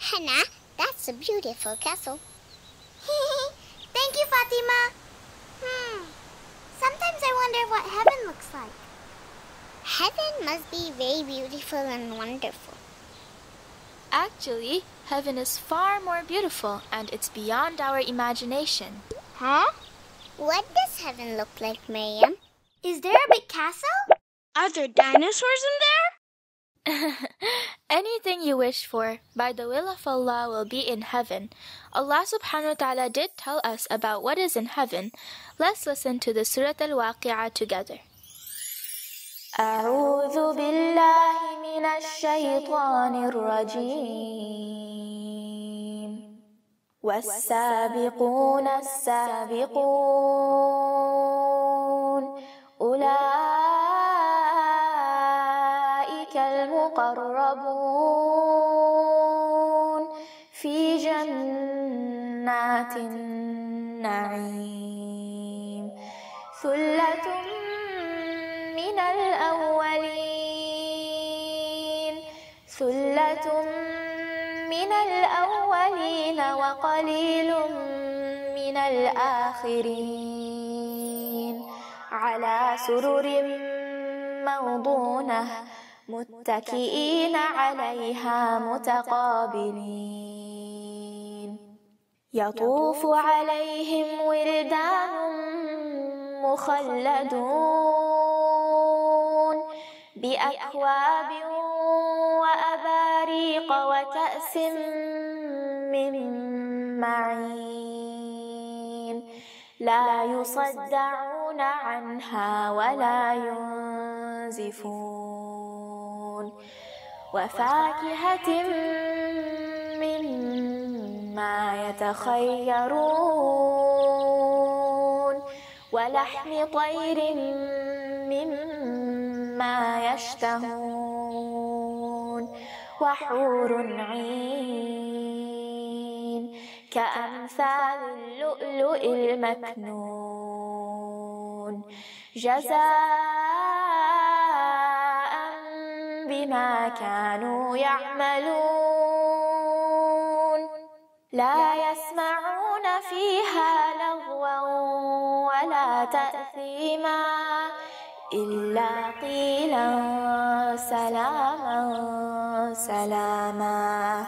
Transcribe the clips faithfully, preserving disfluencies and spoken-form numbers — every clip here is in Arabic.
Hannah, that's a beautiful castle. Thank you, Fatima. Hmm. Sometimes I wonder what heaven looks like. Heaven must be very beautiful and wonderful. Actually, heaven is far more beautiful and it's beyond our imagination. Huh? What does heaven look like, Miriam? Is there a big castle? Are there dinosaurs in there? Anything you wish for, by the will of Allah, will be in heaven. Allah subhanahu wa ta'ala did tell us about what is in heaven. Let's listen to the Surah Al-Waqi'ah together. أعوذ بالله من الشيطان الرجيم والسابقون السابقون أولئك المقربون في جنات النعيم ثلة من الأولين ثلة من الأولين وقليل من الآخرين على سرر موضونة متكئين عليها متقابلين يطوف عليهم ولدان مخلدون بأكواب وأباريق وكأس من معين لا يصدعون عنها ولا ينزفون وفاكهة مما يتخيرون ولحم طير مما يشتهون وحور عين كأمثال اللؤلؤ المكنون جزاء بما كانوا يعملون لا يسمعون فيها لغوا ولا تأثيما إلا قيلا سلاما سلاما.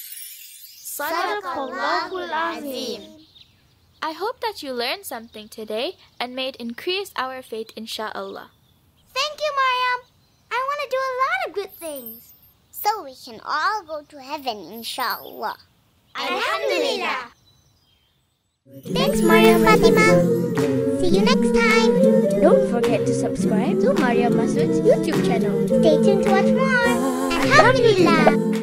Sadaqallahul Azim. I hope that you learned something today and may it increase our faith, insha'Allah. Thank you, Mariam. I want to do a lot of good things. So we can all go to heaven, inshallah. Alhamdulillah. Thanks, Mariam Fatima. See you next time. Don't forget to subscribe to Mariam Masood's YouTube channel. Stay tuned to watch more. Alhamdulillah.